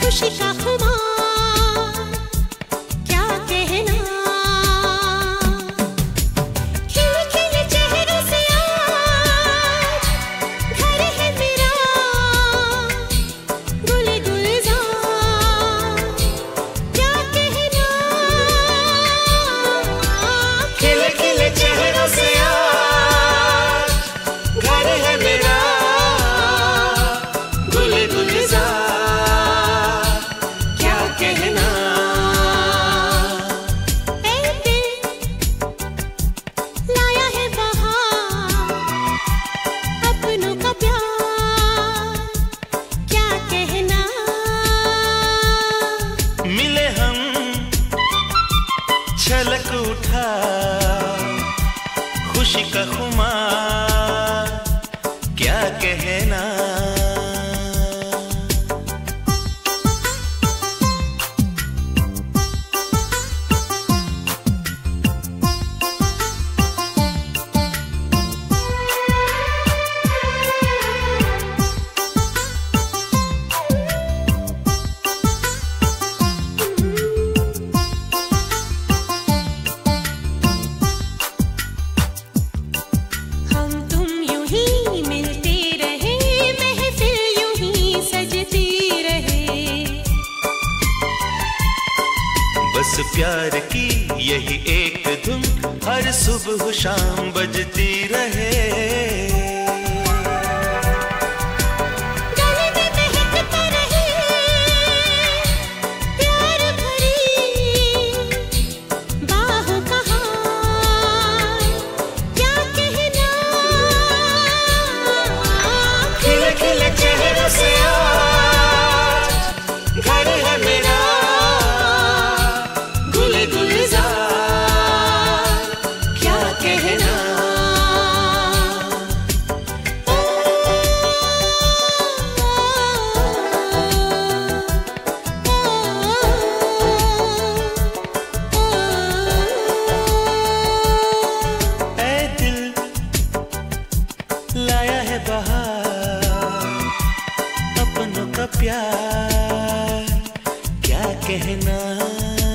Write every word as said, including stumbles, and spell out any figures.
खुशी का खुमार क्या कहना। खिले खिले चेहरों से आज घर है मेरा गुल गुलजार क्या कहना। खिले खिले चेहरों से आज घर है मेरा गुल गुलजार क्या कहना। ऐ दिल लाया है बहार अपनों का प्यार क्या कहना। मिले हम छलक उठा खुशी का खुमार क्या कहना। हम तुम यूं ही मिलते रहे महफिल यूं ही सजती रहे। बस प्यार की यही एक धुन हर सुबह शाम बजती रहे। गले में महकता रहे प्यार भरी बाहों का हार क्या कहना। खिले खिले चेहरों से आज घर है मेरा गुल गुलजार क्या कहना। ऐ दिल लाया है बहार अपनों का प्यार क्या कहना।